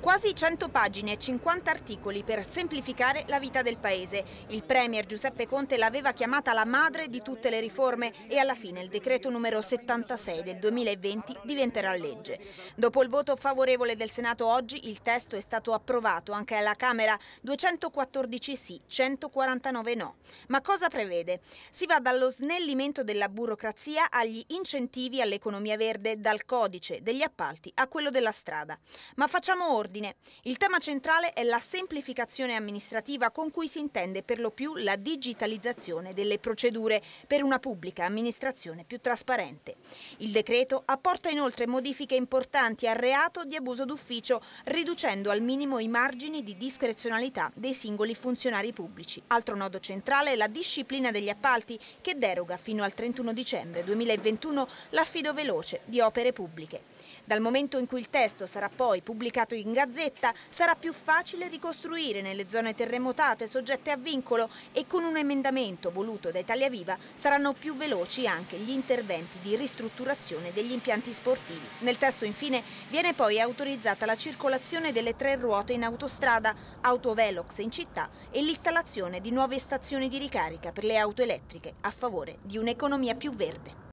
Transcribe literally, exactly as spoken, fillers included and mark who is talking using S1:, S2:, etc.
S1: Quasi cento pagine e cinquanta articoli per semplificare la vita del paese. Il premier Giuseppe Conte l'aveva chiamata la madre di tutte le riforme e alla fine il decreto numero settantasei del duemilaventi diventerà legge. Dopo il voto favorevole del Senato oggi, il testo è stato approvato anche alla Camera, duecentoquattordici sì, centoquarantanove no. Ma cosa prevede? Si va dallo snellimento della burocrazia agli incentivi all'economia verde, dal codice degli appalti a quello della strada. Ma facciamo ordine. Il tema centrale è la semplificazione amministrativa con cui si intende per lo più la digitalizzazione delle procedure per una pubblica amministrazione più trasparente. Il decreto apporta inoltre modifiche importanti al reato di abuso d'ufficio, riducendo al minimo i margini di discrezionalità dei singoli funzionari pubblici. Altro nodo centrale è la disciplina degli appalti, che deroga fino al trentuno dicembre duemilaventuno l'affido veloce di opere pubbliche. Dal momento in cui il testo sarà poi pubblicato in Gazzetta, sarà più facile ricostruire nelle zone terremotate soggette a vincolo e con un emendamento voluto da Italia Viva saranno più veloci anche gli interventi di ristrutturazione degli impianti sportivi. Nel testo infine viene poi autorizzata la circolazione delle tre ruote in autostrada, autovelox in città e l'installazione di nuove stazioni di ricarica per le auto elettriche a favore di un'economia più verde.